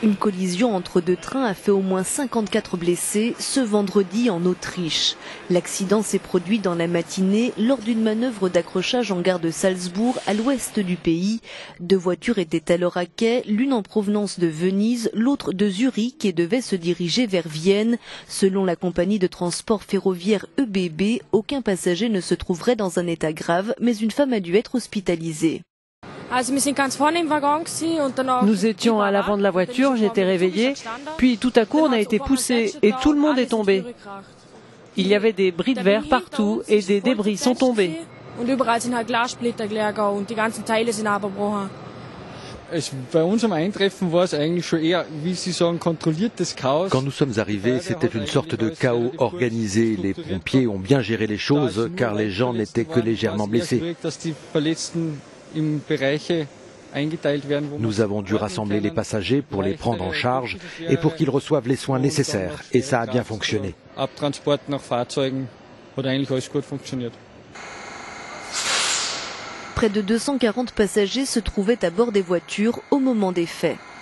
Une collision entre deux trains a fait au moins 54 blessés ce vendredi en Autriche. L'accident s'est produit dans la matinée lors d'une manœuvre d'accrochage en gare de Salzbourg à l'ouest du pays. Deux voitures étaient alors à quai, l'une en provenance de Venise, l'autre de Zurich et devait se diriger vers Vienne. Selon la compagnie de transport ferroviaire ÖBB, aucun passager ne se trouverait dans un état grave, mais une femme a dû être hospitalisée. Nous étions à l'avant de la voiture, j'étais réveillée, puis tout à coup on a été poussé et tout le monde est tombé. Il y avait des bris de verre partout et des débris sont tombés. Quand nous sommes arrivés, c'était une sorte de chaos organisé. Les pompiers ont bien géré les choses car les gens n'étaient que légèrement blessés. Nous avons dû rassembler les passagers pour les prendre en charge et pour qu'ils reçoivent les soins nécessaires. Et ça a bien fonctionné. Près de 240 passagers se trouvaient à bord des voitures au moment des faits.